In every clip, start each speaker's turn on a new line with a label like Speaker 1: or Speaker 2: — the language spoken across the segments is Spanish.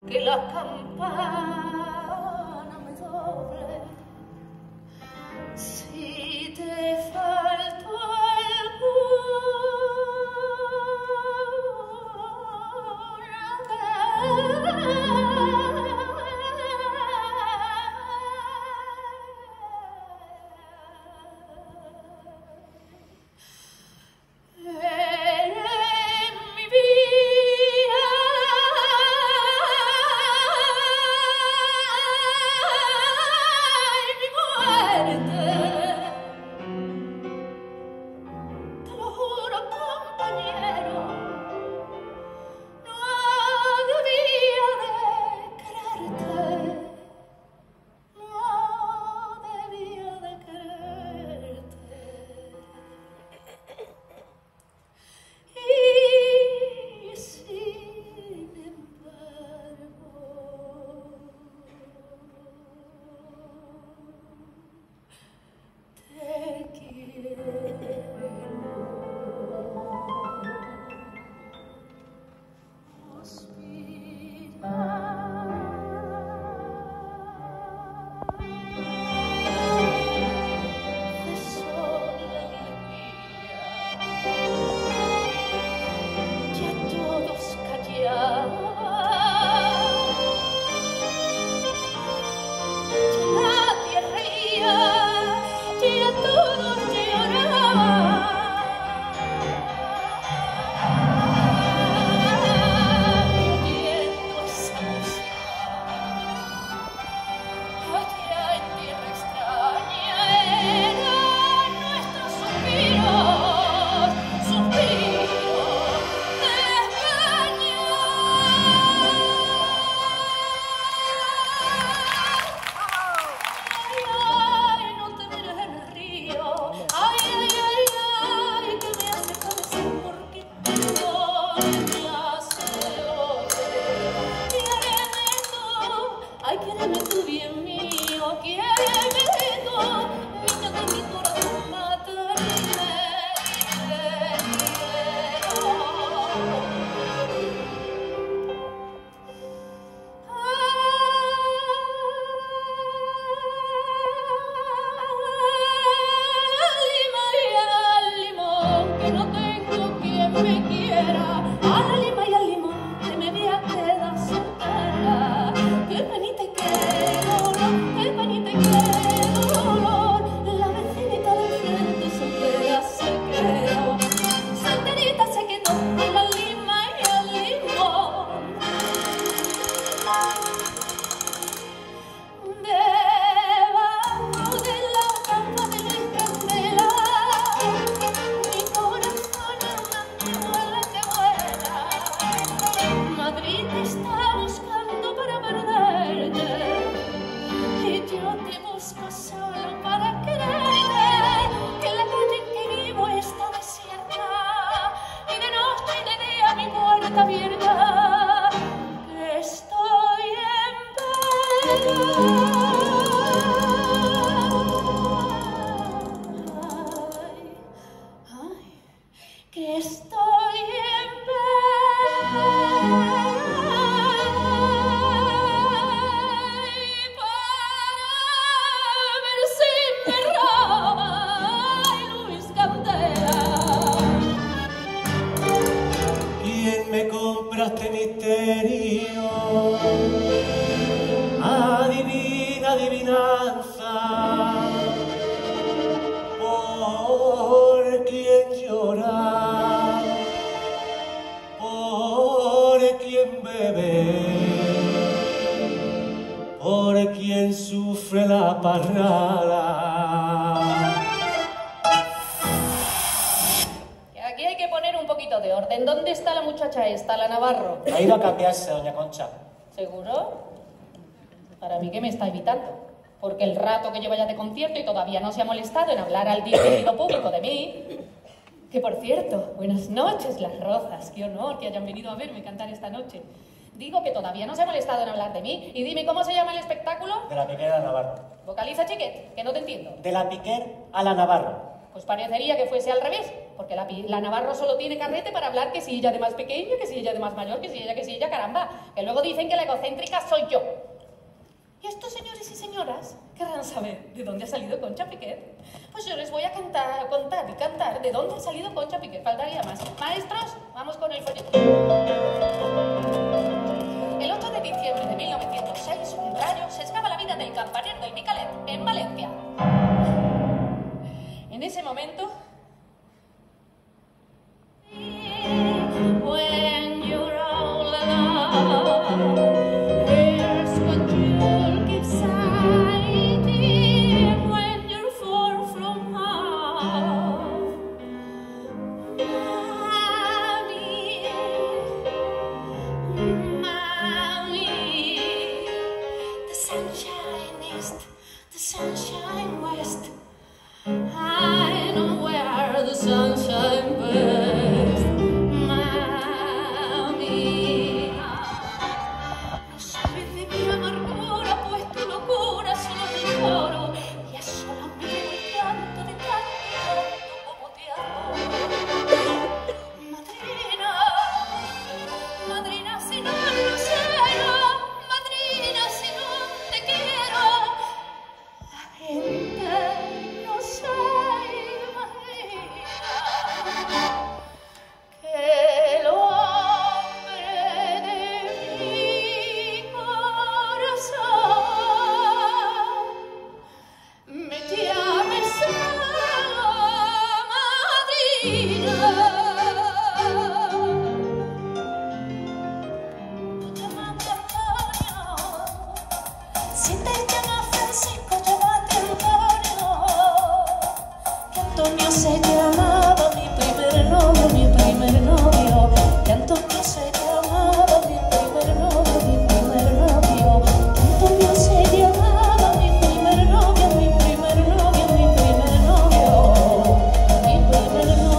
Speaker 1: que la campana me doble. Si te faltó
Speaker 2: Ha ido a cambiarse, doña Concha.
Speaker 1: ¿Seguro? Para mí que me está evitando. Porque el rato que llevo ya de concierto y todavía no se ha molestado en hablar al dirigido público de mí. Que por cierto, buenas noches, Las Rozas. Qué honor que hayan venido a verme cantar esta noche. Digo que todavía no se ha molestado en hablar de mí. Y dime, ¿cómo se llama el espectáculo?
Speaker 2: De la Piquer a la Navarro.
Speaker 1: Vocaliza, Chiquet, que no te entiendo.
Speaker 2: De la Piquer a la Navarro.
Speaker 1: Pues parecería que fuese al revés. porque la Navarro solo tiene carrete para hablar que si ella de más pequeña, que si ella de más mayor, que si ella, caramba, que luego dicen que la egocéntrica soy yo. Y estos señores y señoras querrán saber de dónde ha salido Concha Piquer. Pues yo les voy a contar y cantar de dónde ha salido Concha Piquer. Faltaría más. Maestros, vamos con el folletín. El 8 de diciembre de 1906, un rayo sesgaba la vida del campanero del Micalet en Valencia. En ese momento... When you're all alone, here's what you'll keep sighting when you're far from home. Mommy, the sunshine east, the sunshine west. I know where the sunshine bursts. Mami, no sabes de mi amargura, pues tu locura solo te lloro. Y a solas me llevo el llanto de tanto como te amo. Madrina, madrina, si no lo quiero, madrina, si no te quiero, la gente no se imagina que el hombre de mi corazón me llame solo madrina. Tú te llamas Antonio, si te llamas Francisco, llámate Antonio. Que Antonio se llamaba mi primer novio, mi primer novio. Que Antonio se llamaba mi primer novio, mi primer novio. Que Antonio se llamaba mi primer novio, mi primer novio, mi primer novio, mi primer novio.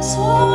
Speaker 3: suave.